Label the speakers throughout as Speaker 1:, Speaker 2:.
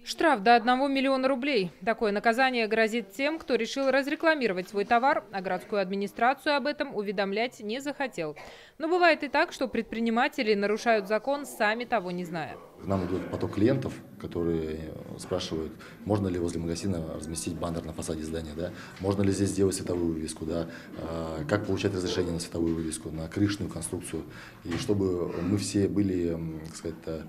Speaker 1: Штраф до 1 миллиона рублей. Такое наказание грозит тем, кто решил разрекламировать свой товар, а городскую администрацию об этом уведомлять не захотел. Но бывает и так, что предприниматели нарушают закон, сами того не зная.
Speaker 2: К нам идет поток клиентов, которые спрашивают, можно ли возле магазина разместить баннер на фасаде здания, да? Можно ли здесь сделать световую вывеску, да? Как получать разрешение на световую вывеску, на крышную конструкцию. И чтобы мы все были, так сказать,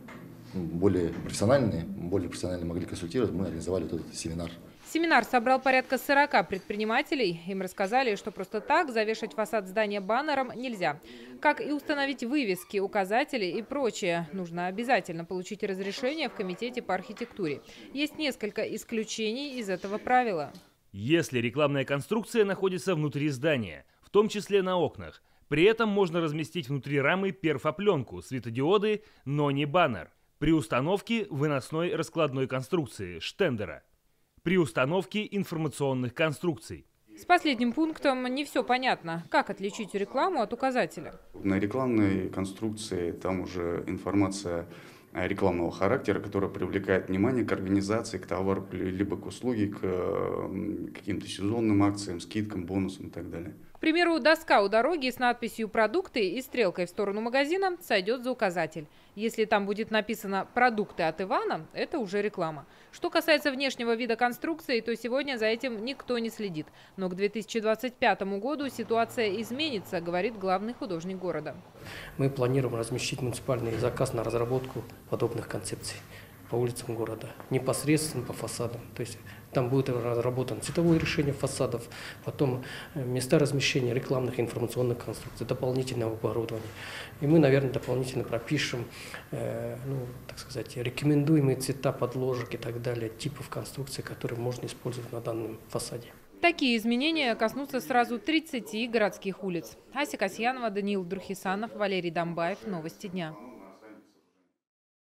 Speaker 2: более профессиональные могли консультировать, мы организовали вот этот семинар.
Speaker 1: Семинар собрал порядка 40 предпринимателей. Им рассказали, что просто так завешать фасад здания баннером нельзя. Как и установить вывески, указатели и прочее. Нужно обязательно получить разрешение в комитете по архитектуре. Есть несколько исключений из этого правила.
Speaker 3: Если рекламная конструкция находится внутри здания, в том числе на окнах, при этом можно разместить внутри рамы перфопленку, светодиоды, но не баннер. При установке выносной раскладной конструкции, штендера. При установке информационных конструкций.
Speaker 1: С последним пунктом не все понятно. Как отличить рекламу от указателя?
Speaker 4: На рекламной конструкции там уже информация рекламного характера, которая привлекает внимание к организации, к товару, либо к услуге, к каким-то сезонным акциям, скидкам, бонусам и так далее.
Speaker 1: К примеру, доска у дороги с надписью «Продукты» и стрелкой в сторону магазина сойдет за указатель. Если там будет написано «Продукты от Ивана», это уже реклама. Что касается внешнего вида конструкции, то сегодня за этим никто не следит. Но к 2025 году ситуация изменится, говорит главный художник города.
Speaker 5: Мы планируем размещить муниципальный заказ на разработку подобных концепций по улицам города, непосредственно по фасадам. То есть там будет разработано цветовое решение фасадов, потом места размещения рекламных информационных конструкций, дополнительного оборудования. И мы, наверное, дополнительно пропишем, так сказать, рекомендуемые цвета подложек и так далее, типов конструкций, которые можно использовать на данном фасаде.
Speaker 1: Такие изменения коснутся сразу 30 городских улиц. Ася Касьянова, Даниил Друхисанов, Валерий Домбаев. Новости дня.